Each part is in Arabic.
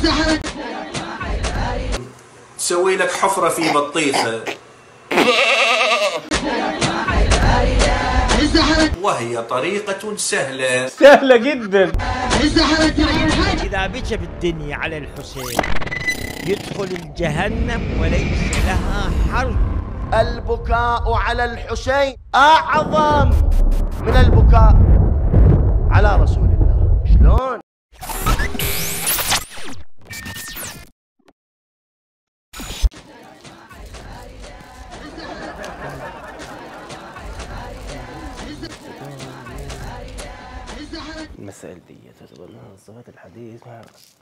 تسوي لك حفرة في بطيخة وهي طريقة سهلة جدا. إذا بكى بالدنيا على الحسين يدخل الجهنم وليس لها حرب. البكاء على الحسين أعظم من البكاء على رسول الله. شلون؟ المسائل دي تتضمن صفات الحديث مع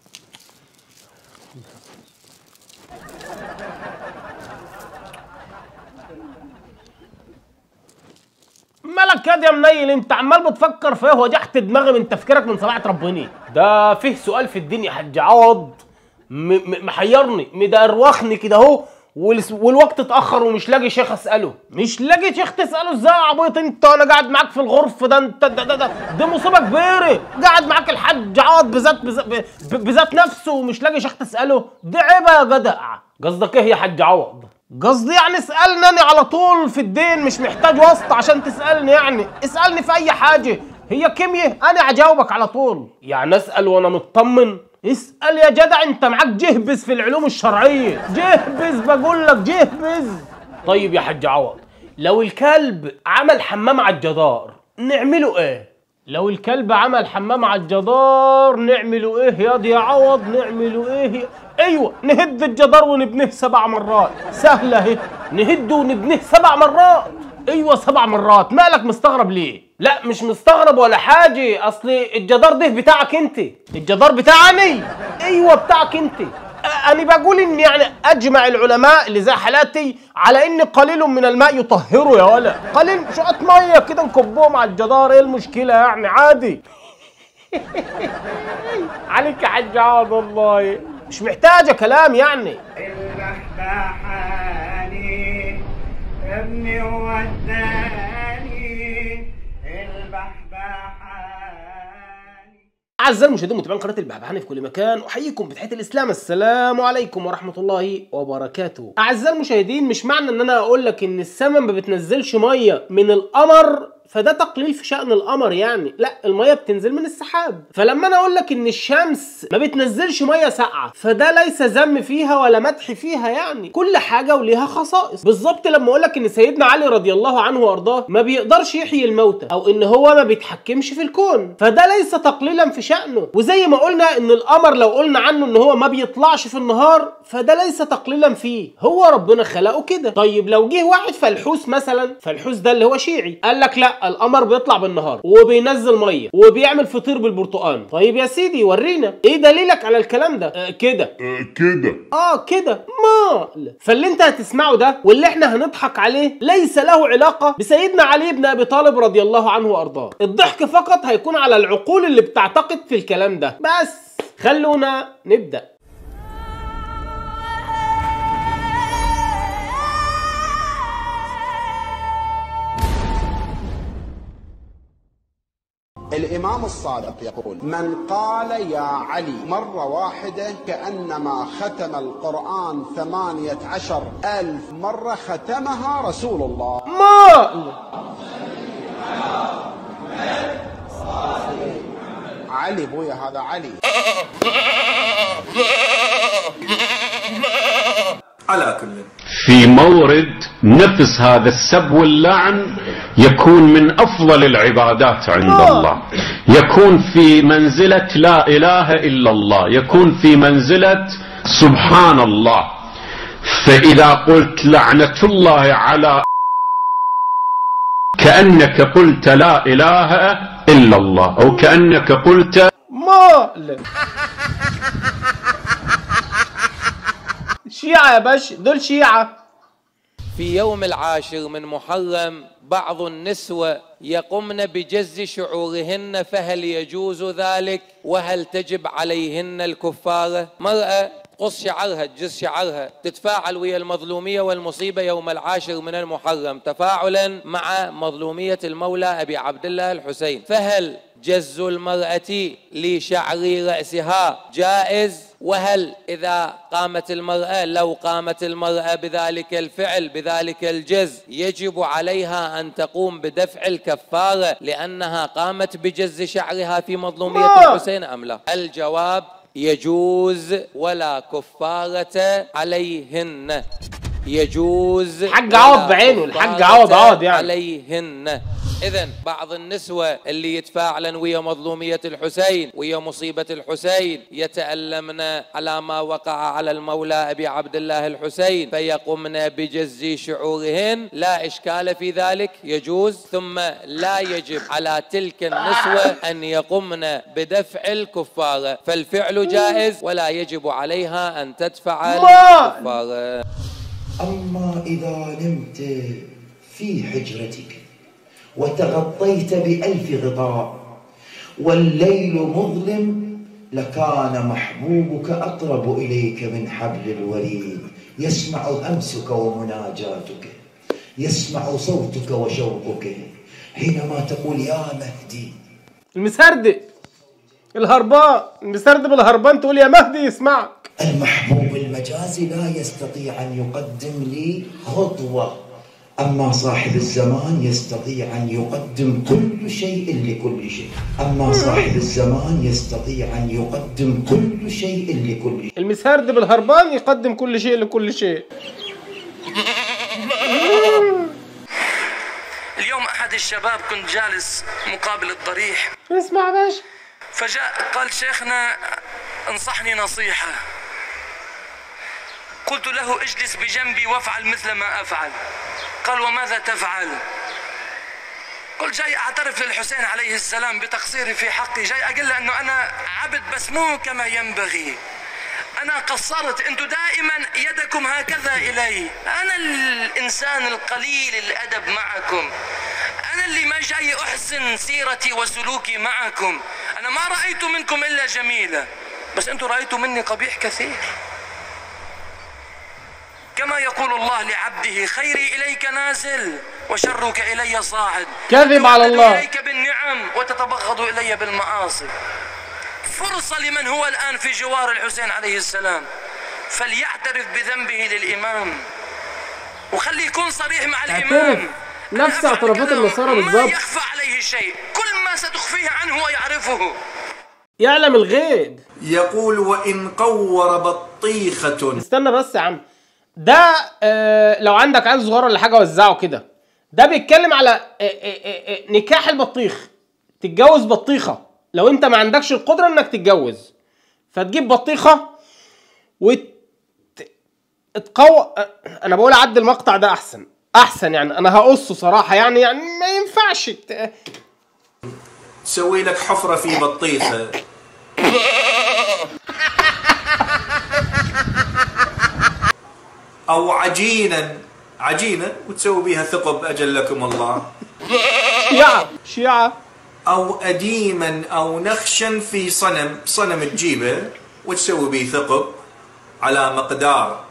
مالك يا منيل؟ انت عمال بتفكر في ايه؟ وجعت دماغي من تفكيرك من صلاة ربنا. ده فيه سؤال في الدنيا يا حاج عوض محيرني مدروخني كده اهو، والوقت اتاخر ومش لاقي شيخ اساله. مش لاقي شيخ تساله ازاي يا عبيط انت وانا قاعد معاك في الغرف ده؟ انت دي مصيبه كبيره. قاعد معاك الحاج عوض بذات نفسه ومش لاقي شيخ تساله، دي عيبه يا جدع. قصدك ايه يا حاج عوض؟ قصدي يعني اسالني انا على طول في الدين، مش محتاج واسطه عشان تسالني. يعني اسالني في اي حاجه، هي كيمياء انا هجاوبك على طول. يعني اسال وانا مطمن؟ اسال يا جدع، انت معاك جهبذ في العلوم الشرعيه، جهبذ بقول لك جهبذ. طيب يا حاج عوض، لو الكلب عمل حمام على الجدار نعمله ايه؟ لو الكلب عمل حمام على الجدار نعمله ايه يا دي عوض؟ نعمله ايه؟ ايوه نهد الجدار ونبنيه 7 مرات. سهله اهي، نهده ونبنيه 7 مرات. ايوه 7 مرات. مالك مستغرب ليه؟ لا مش مستغرب ولا حاجه، اصل الجدار ده بتاعك انت. الجدار بتاعي؟ ايوه بتاعك انت. انا بقول ان يعني اجمع العلماء اللي زي حالاتي على ان قليل من الماء يطهره يا ولا. قليل شويه ميه كده نكبهم على الجدار، ايه المشكله يعني؟ عادي. عليك يا حاج عوض والله مش محتاجه كلام يعني. البحبحاني ابني وداني البحبحاني. أعزائي المشاهدين متابعين قناة البحبحاني في كل مكان، أحييكم بتحية الإسلام، السلام عليكم ورحمة الله وبركاته. أعزائي المشاهدين، مش معنى إن أنا أقول لك إن السماء ما بتنزلش مية من القمر فده تقليل في شأن القمر يعني، لا المية بتنزل من السحاب. فلما انا اقول لك ان الشمس ما بتنزلش مية ساقعة فده ليس ذم فيها ولا مدح فيها يعني، كل حاجة وليها خصائص. بالظبط لما اقول لك ان سيدنا علي رضي الله عنه وارضاه ما بيقدرش يحيي الموتى او ان هو ما بيتحكمش في الكون فده ليس تقليلا في شأنه. وزي ما قلنا ان القمر لو قلنا عنه ان هو ما بيطلعش في النهار فده ليس تقليلا فيه، هو ربنا خلقه كده. طيب لو جه واحد فلحوس مثلا، فلحوس ده اللي هو شيعي، قال لك لا القمر بيطلع بالنهار وبينزل ميه وبيعمل فطير بالبرتقال. طيب يا سيدي ورينا ايه دليلك على الكلام ده؟ كده كده مال. فاللي انت هتسمعه ده واللي احنا هنضحك عليه ليس له علاقه بسيدنا علي بن ابي طالب رضي الله عنه وارضاه. الضحك فقط هيكون على العقول اللي بتعتقد في الكلام ده. بس خلونا نبدأ. الإمام الصادق يقول: من قال يا علي مرة واحدة كأنما ختم القرآن 18,000 مرة ختمها رسول الله. علي بويا، هذا علي. على كل في مورد نفس هذا السب واللعن يكون من أفضل العبادات عند الله، يكون في منزلة لا إله إلا الله، يكون في منزلة سبحان الله. فإذا قلت لعنة الله على كأنك قلت لا إله إلا الله أو كأنك قلت شيعة يا باشا، دول شيعة. في يوم 10 من محرم بعض النسوة يقمن بجز شعورهن، فهل يجوز ذلك؟ وهل تجب عليهن الكفارة؟ مرأة تقص شعرها، تجز شعرها، تتفاعل ويا المظلومية والمصيبة يوم 10 من المحرم تفاعلا مع مظلومية المولى أبي عبد الله الحسين، فهل جز المرأة لشعر رأسها جائز؟ وهل إذا قامت المرأة لو قامت المرأة بذلك الفعل بذلك الجز يجب عليها أن تقوم بدفع الكفارة لأنها قامت بجز شعرها في مظلومية الحسين أم لا؟ الجواب يجوز ولا كفارة عليهن. يجوز الحاج عوض بعينه، الحاج عوض يعني عليهن. إذن بعض النسوة اللي يتفاعلن ويا مظلومية الحسين ويا مصيبة الحسين يتألمن على ما وقع على المولى أبي عبد الله الحسين فيقمن بجز شعورهن، لا إشكال في ذلك، يجوز. ثم لا يجب على تلك النسوة أن يقمن بدفع الكفارة، فالفعل جائز ولا يجب عليها أن تدفع الكفارة. أما إذا نمت في حجرتك وتغطيت بألف غطاء والليل مظلم لكان محبوبك أقرب إليك من حبل الوريد، يسمع أمسك ومناجاتك، يسمع صوتك وشوقك حينما تقول يا مهدي. المسردب الهربان، المسردب الهربان تقول يا مهدي يسمعك. المحبوب المجازي لا يستطيع أن يقدم لي خطوة، أما صاحب الزمان يستطيع أن يقدم كل شيء لكل شيء، أما صاحب الزمان يستطيع أن يقدم كل شيء لكل شيء. المسردب الهربان يقدم كل شيء لكل شيء. اليوم أحد الشباب كنت جالس مقابل الضريح، اسمع باشا، فجاء قال شيخنا انصحني نصيحة. قلت له اجلس بجنبي وافعل مثل ما أفعل. قال وماذا تفعل؟ قلت جاي أعترف للحسين عليه السلام بتقصيري في حقي، جاي أقول له أنه أنا عبد بس مو كما ينبغي، أنا قصرت، أنتم دائما يدكم هكذا إلي، أنا الإنسان القليل الأدب معكم، أنا اللي ما جاي أحسن سيرتي وسلوكي معكم، أنا ما رأيت منكم إلا جميلة، بس أنتم رأيتوا مني قبيح كثير. كما يقول الله لعبده خيري إليك نازل وشرك إلي صاعد، كذب على الله، إليك بالنعم وتتبغض إلي بالمعاصي. فرصة لمن هو الآن في جوار الحسين عليه السلام فليعترف بذنبه للإمام وخلي يكون صريح مع الإمام. نفس اعترافات النصارى بالضبط، ما يخفى عليه شيء، كل ما ستخفيه عنه هو يعرفه، يعلم الغيب. يقول وإن قور بطيخة. استنى بس يا عم، ده لو عندك عيل صغير ولا حاجه وزعه كده، ده بيتكلم على نكاح البطيخ، تتجوز بطيخه لو انت ما عندكش القدره انك تتجوز، فتجيب بطيخه انا بقول عد المقطع ده احسن يعني، انا هقصه صراحه يعني ما ينفعش تسوي لك حفرة في بطيخة أو عجينة وتسوي بيها ثقب أجلكم الله، شيعة أو أديما أو نخشا في صنم تجيبه وتسوي به ثقب على مقدار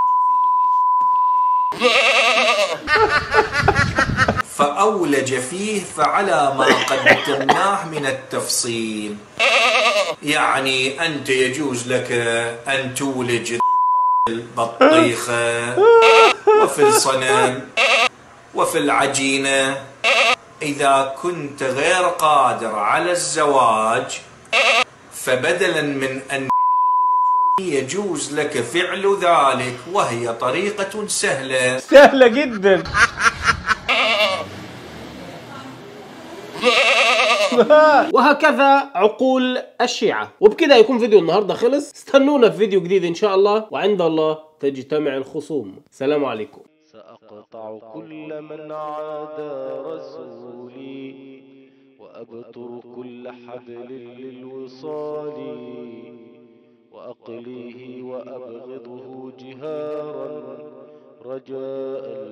فأولج فيه فعلى ما قدمناه من التفصيل. يعني أنت يجوز لك أن تولج البطيخة وفي الصنم وفي العجينة إذا كنت غير قادر على الزواج، فبدلا من أن يجوز لك فعل ذلك، وهي طريقة سهلة جدا. وهكذا عقول الشيعة. وبكده يكون فيديو النهاردة خلص، استنونا في فيديو جديد إن شاء الله، وعند الله تجتمع الخصوم. سلام عليكم. سأقطع كل من عادى رسولي وأبتر كل حبل للوصال وأقليه وأبغضه جهارا رجاء